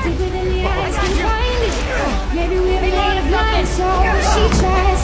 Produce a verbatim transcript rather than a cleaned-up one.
Deeper than the eyes can find it. Maybe we're made of blind, so she tries.